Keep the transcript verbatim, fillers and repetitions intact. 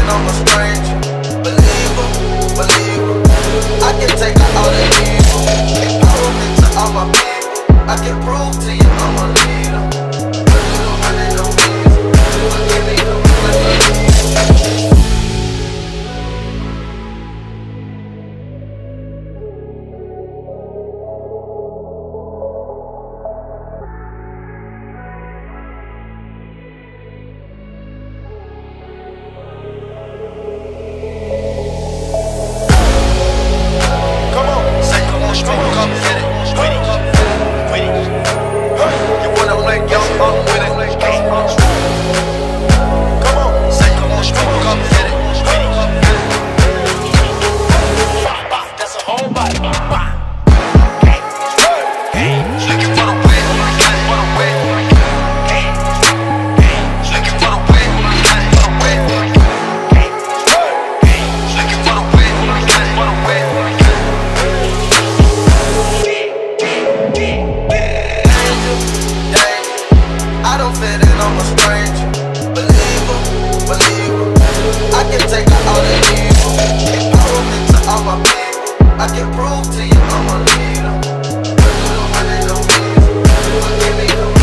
feeling I'm a stranger. Believer, believer, I can take her out and leave her. Empowerment to all my people, I can prove to you I'm a leader. A little running on me, but give me the money. I don't fit in, I'm a stranger. Believer, believer, I can take her out and leave her. Empowerment to all my people, I can prove to you I'm a leader. A little running on me, but give me the